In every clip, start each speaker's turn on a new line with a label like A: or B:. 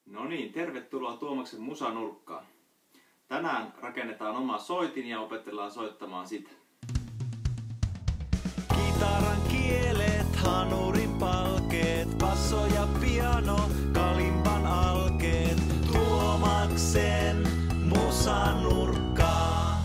A: No niin, tervetuloa Tuomaksen musanurkkaan. Tänään rakennetaan oma soitin ja opetellaan soittamaan sitä.
B: Kitaran kielet, hanurin palkeet, basso ja piano, kalimban alkeet. Tuomaksen musanurkkaa.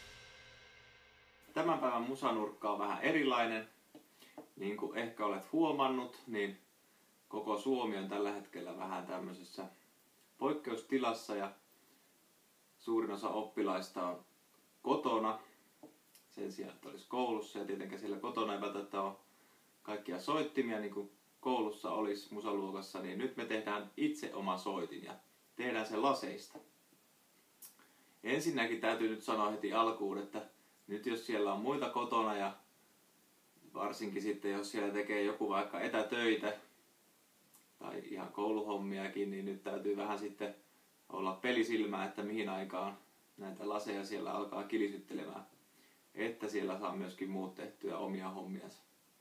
A: Tämän päivän musanurkka on vähän erilainen. Niin kuin ehkä olet huomannut, niin koko Suomi on tällä hetkellä vähän tämmöisessä poikkeustilassa ja suurin osa oppilaista on kotona sen sijaan, että olisi koulussa. Ja tietenkään siellä kotona ei välttämättä ole kaikkia soittimia niin kuin koulussa olisi musaluokassa, niin nyt me tehdään itse oma soitin ja tehdään se laseista. Ensinnäkin täytyy nyt sanoa heti alkuun, että nyt jos siellä on muita kotona ja varsinkin sitten jos siellä tekee joku vaikka etätöitä tai ihan kouluhommiakin, niin nyt täytyy vähän sitten olla pelisilmää, että mihin aikaan näitä laseja siellä alkaa kilisyttelemään, että siellä saa myöskin muut tehtyä omia hommiansa.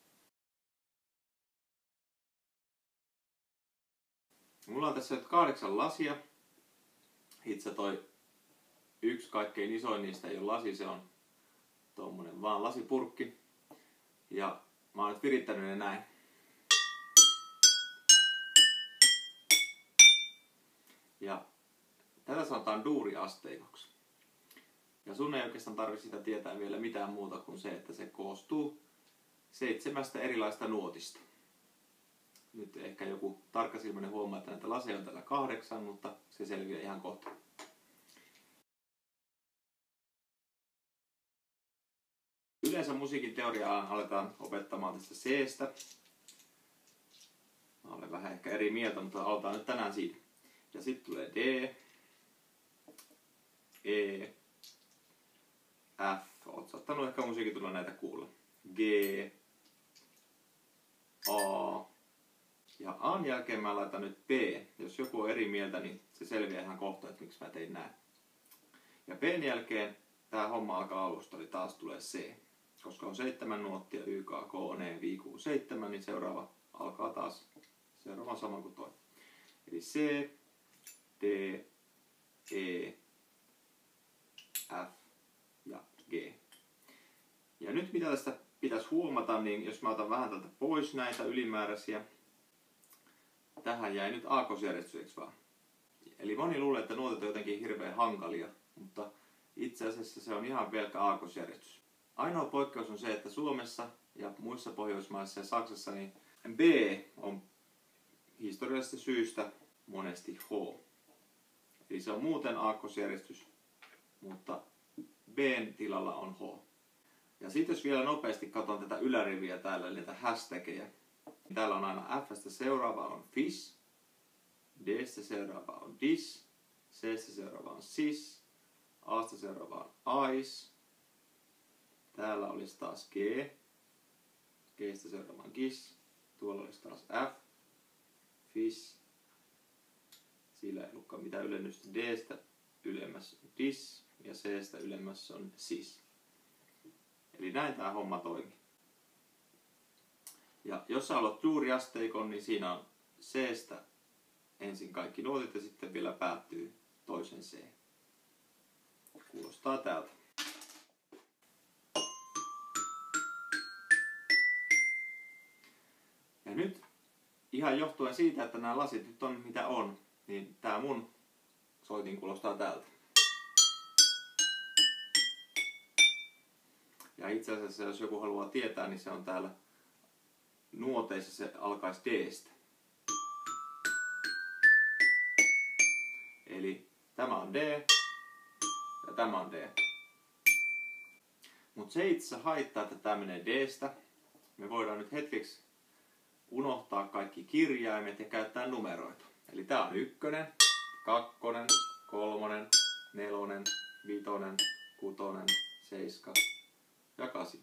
A: Mulla on tässä nyt 8 lasia. Itse toi yksi kaikkein isoin niistä ei ole lasi, se on tommonen vaan lasipurkki. Ja mä oon nyt virittänyt ne näin. Ja tätä sanotaan duuriasteikoksi. Ja sun ei oikeastaan tarvitse sitä tietää vielä mitään muuta kuin se, että se koostuu 7 erilaista nuotista. Nyt ehkä joku tarkkasilmäinen huomaa, että näitä laseja on täällä 8, mutta se selviää ihan kohta. Yleensä musiikin teoriaa aletaan opettamaan tästä C-stä. Mä olen vähän ehkä eri mieltä, mutta aloitetaan nyt tänään siitä. Ja sitten tulee D, E, F. Oot saattanut ehkä musiikin tulla näitä kuulla. G, A. Ja A:n jälkeen mä laitan nyt B. Jos joku on eri mieltä, niin se selviää ihan kohta, että miksi mä tein näin. Ja B:n jälkeen tää homma alkaa alusta, eli taas tulee C. Koska on 7 nuottia, Y, K, K, E, V, Q, 7, niin seuraava alkaa taas seuraava sama kuin toi. Eli C, D, E, F ja G. Ja nyt mitä tästä pitäisi huomata, niin jos mä otan vähän tältä pois näitä ylimääräisiä, tähän jäi nyt aakkosjärjestys, vaan? Eli moni luulee, että nuotit on jotenkin hirveän hankalia, mutta itse asiassa se on ihan pelkkä aakkosjärjestys. Ainoa poikkeus on se, että Suomessa ja muissa Pohjoismaissa ja Saksassa niin B on historiallisesta syystä monesti H. Eli se on muuten aakkosjärjestys, mutta B:n tilalla on H. Ja sitten jos vielä nopeasti katson tätä yläriviä täällä, eli näitä hashtageja. Täällä on aina F:stä seuraava on fish, D:stä seuraava on dis, C:stä seuraava on sis, A:sta seuraava on ice. Täällä olisi taas G, G:stä seuraava on gis, tuolla olisi taas F, fish. Sillä ei ollutkaan mitään ylennystä. D:stä ylemmässä on dis ja C:stä ylemmässä on sis. Eli näin tämä homma toimii. Ja jos sä haluat duuriasteikon, niin siinä on C:stä ensin kaikki nuotit ja sitten vielä päättyy toisen C. Kuulostaa täältä. Ja nyt ihan johtuen siitä, että nämä lasit nyt on mitä on, niin tää mun soitin kuulostaa täältä. Ja itse asiassa jos joku haluaa tietää, niin se on täällä nuoteissa, se alkaisi D:stä. Eli tämä on D ja tämä on D. Mutta se itse haittaa, että tämä menee D:stä. Me voidaan nyt hetkeksi unohtaa kaikki kirjaimet ja käyttää numeroita. Eli tää on 1, 2, 3, 4, 5, 6, 7 ja 8.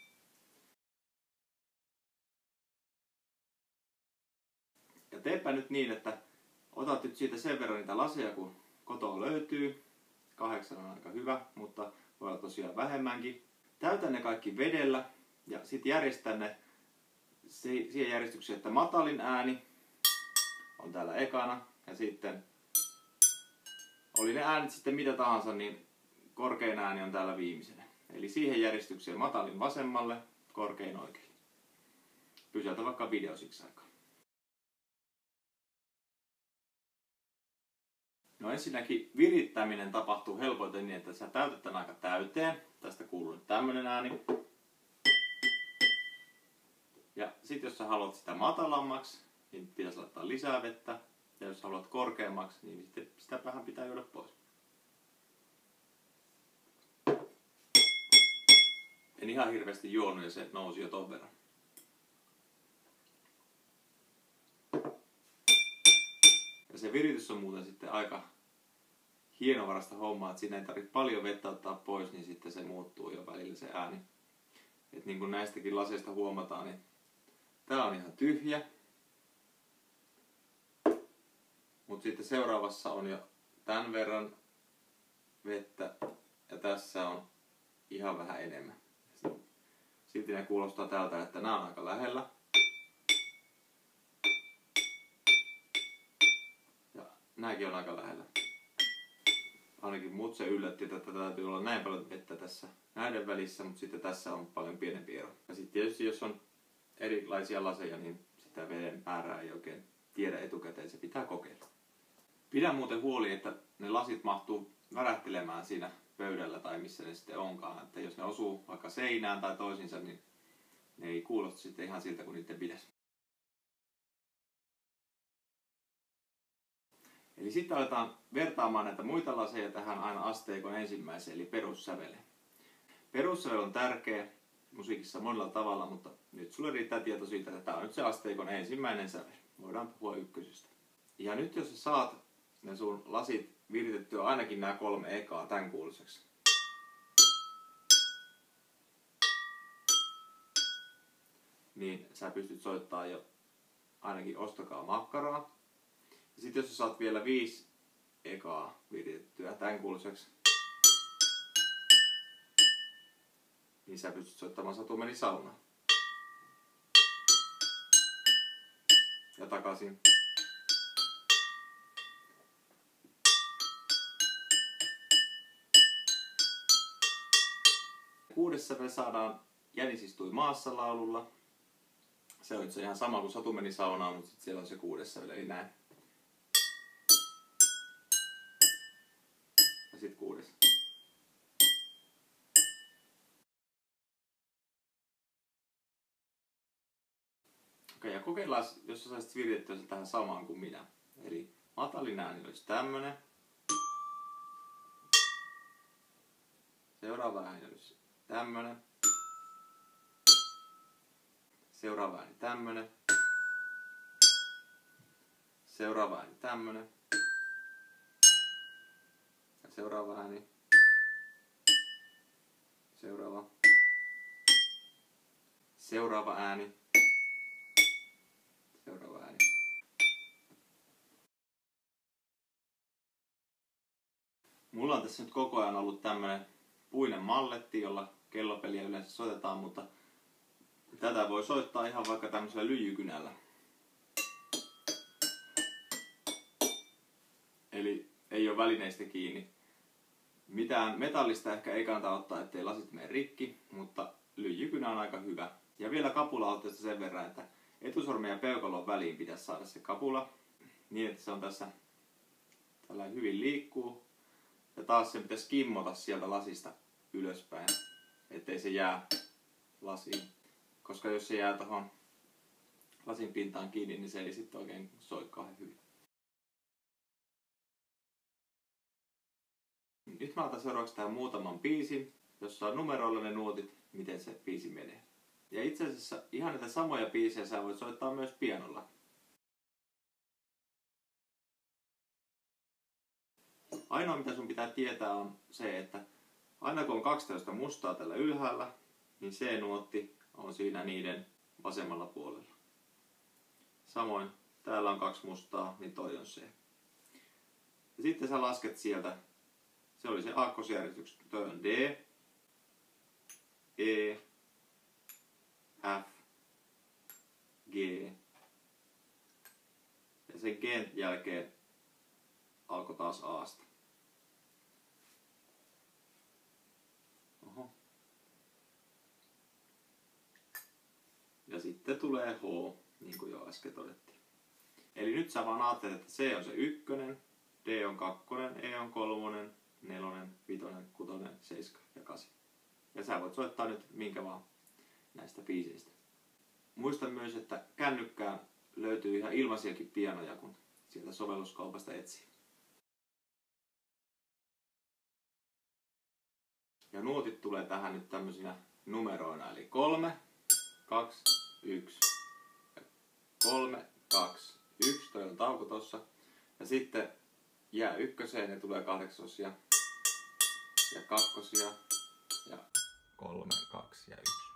A: Ja teepä nyt niin, että otat nyt siitä sen verran niitä laseja, kun kotoa löytyy. 8 on aika hyvä, mutta voi olla tosiaan vähemmänkin. Täytä ne kaikki vedellä ja sitten järjestä ne siihen järjestykseen, että matalin ääni on täällä ekana ja sitten oli ne äänet sitten mitä tahansa, niin korkein ääni on täällä viimeisenä. Eli siihen järjestykseen matalin vasemmalle, korkein oikein. Pysäytä vaikka video siksi aikaa. No ensinnäkin virittäminen tapahtuu helpoiten niin, että sä täytät tämän aika täyteen. Tästä kuuluu nyt tämmönen ääni. Ja sit jos sä haluat sitä matalammaksi, niin pitäisi laittaa lisää vettä. Ja jos haluat korkeammaksi, niin sitten sitä vähän pitää juoda pois. En ihan hirveästi juonut ja se nousi jo ton verran. Ja se viritys on muuten sitten aika hienovarasta hommaa, että siinä ei tarvitse paljon vettä ottaa pois, niin sitten se muuttuu jo välillä se ääni. Et niin kuin näistäkin laseista huomataan, niin tää on ihan tyhjä. Mutta sitten seuraavassa on jo tämän verran vettä ja tässä on ihan vähän enemmän. Silti ne kuulostaa tältä, että nämä on aika lähellä. Ja nämäkin on aika lähellä. Ainakin mut se yllätti, että täytyy olla näin paljon vettä tässä näiden välissä, mutta sitten tässä on paljon pienempi ero. Ja sitten tietysti jos on erilaisia laseja, niin sitä veden määrää ei oikein tiedä etukäteen, se pitää kokeilla. Pidä muuten huoli, että ne lasit mahtuu värähtelemään siinä pöydällä tai missä ne sitten onkaan. Että jos ne osuu vaikka seinään tai toisinsa, niin ne ei kuulosta sitten ihan siltä kuin niiden pitäisi. Eli sitten aletaan vertaamaan näitä muita laseja tähän aina asteikon ensimmäiseen, eli perussäveleen. Perussävel on tärkeä musiikissa monella tavalla, mutta nyt sulle riittää tieto siitä, että tämä on nyt se asteikon ensimmäinen sävel. Voidaan puhua ykkösestä. Ja nyt jos sä saat ne sun lasit viritettyä ainakin nämä 3 ekaa tämän kuuluiseksi. Niin sä pystyt soittamaan jo ainakin Ostakaa makkaraa. Ja sitten jos sä saat vielä 5 ekaa viritettyä tämän kuuluiseksi, niin sä pystyt soittamaan Satu meni saunaan. Ja takaisin. Kuudessa me saadaan Jänis istui maassa laululla. Se on ihan sama kuin Satu meni saunaan, mutta sitten siellä on se 6. sävel, eli näin. Ja sitten 6. Okei, ja kokeillaan, jos sä saisit viritettyä se tähän samaan kuin minä. Eli matalin ääni olisi tämmönen. Seuraava ääni olisi tämmönen. Seuraava ääni tämmönen. Seuraava ääni tämmönen. Ja seuraava ääni. Seuraava. Seuraava ääni. Seuraava ääni. Mulla on tässä nyt koko ajan ollut tämmönen puinen malletti, jolla kellopeliä yleensä soitetaan, mutta tätä voi soittaa ihan vaikka tämmöisellä lyijykynällä. Eli ei ole välineistä kiinni. Mitään metallista ehkä ei kannata ottaa, ettei lasit mene rikki, mutta lyijykynä on aika hyvä. Ja vielä kapulaotteesta sen verran, että etusormen ja peukalon väliin pitäisi saada se kapula niin, että se on tässä tällainen hyvin liikkuu. Ja taas se pitäisi kimmota sieltä lasista ylöspäin, ettei se jää lasiin. Koska jos se jää tohon lasin pintaan kiinni, niin se ei sitten oikein soi kauhean hyvin. Nyt mä otan seuraavaksi tähän muutaman biisin, jossa on numeroilla ne nuotit, miten se biisi menee. Ja itse asiassa ihan näitä samoja biisejä sä voit soittaa myös pianolla. Ainoa mitä sun pitää tietää on se, että aina kun on 12 mustaa tällä ylhäällä, niin C-nuotti on siinä niiden vasemmalla puolella. Samoin täällä on 2 mustaa, niin toi on C. Ja sitten sä lasket sieltä, se oli se aakkosjärjestys, toi on D, E, F, G. Ja sen G jälkeen alkoi taas A:sta. Oho. Ja sitten tulee H, niin kuin jo äsken todettiin. Eli nyt sä vaan ajattelet, että C on se 1, D on 2, E on 3, 4, 5, 6, 7 ja 8. Ja sä voit soittaa nyt minkä vaan näistä biiseistä. Muista myös, että kännykkään löytyy ihan ilmaisiakin pianoja, kun sieltä sovelluskaupasta etsii. Ja nuotit tulee tähän nyt tämmöisinä numeroina, eli 3, 2, 1. 3, 2, 1, toi on tauko tossa. Ja sitten jää 1, ne tulee 8 ja 2 ja 3, 2 ja 1.